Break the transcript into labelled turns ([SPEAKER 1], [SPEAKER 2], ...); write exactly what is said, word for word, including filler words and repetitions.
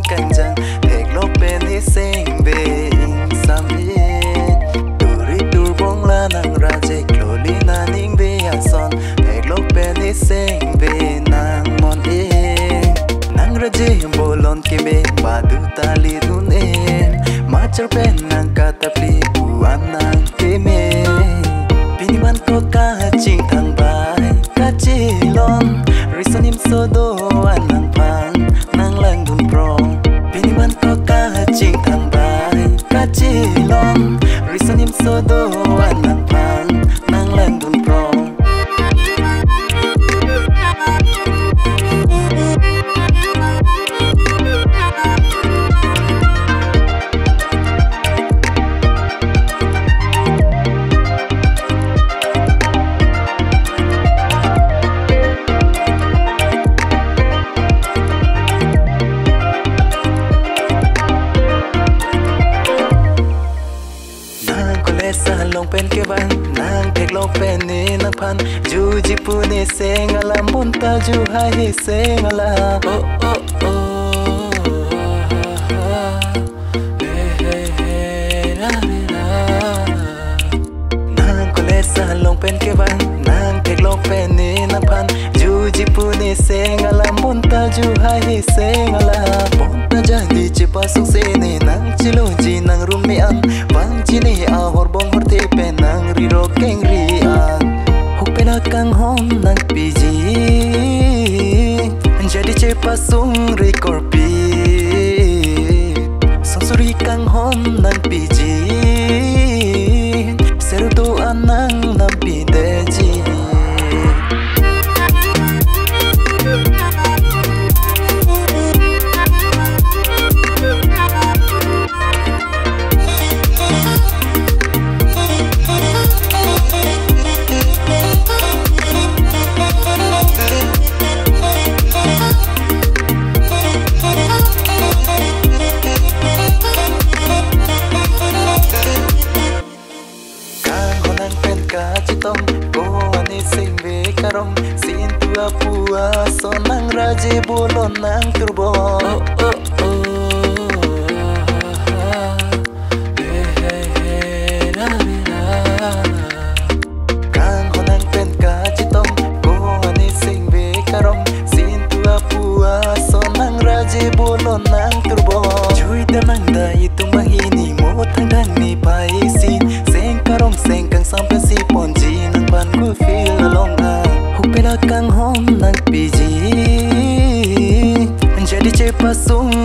[SPEAKER 1] canh răng thẹt lốp bên hết xanh về xăm hết tu ri tu bóng la nàng ra dây lô li na ning về à son thẹt lốp bên hết xanh về nàng mòn e nàng ra dây bồ lon ke be ba du ta li dun e ma char ben nàng ka ta pli buan nàng ke me piniman ko ka ching thang bai ka chi lon risanim so do anang pan nang lang dun prong piniman ko ka ching thang bai ka chi lon risanim so do anang pan nang lang dun prong sa long pen ke ban nang tek lo pen ni nang pan ju ji pu ne seng ala mon ta ju hai he seng ala oh oh oh hey hey hey la la nang ko le sa long pen ke ban nang tek lo pen ni nang pan ju ji pu ne seng ala mon ta ju hai he seng ala mon ta ja di che pa sung se ne nang chi lo ji nang rum me an wang ji ne a hor bong hor te pe nang ri ro keng ri an huk pe na kang hom nang pi ji jadi che pa sung ri kor pi song suri kang hom nang pi ji seru tu anang nam pi de ji pua so nang raje bolon nang turbo oh oh oh hey hey hey la la kang honang pen ka chitong ko ani sing ve karom sin tua pua so nang raje bolon nang turbo chui da nang da itu mahini mo thang dan ni pai sin seng karom seng kang sampai si ponji nang ban ku feel along kang hom nang pi ji jadi che pa sung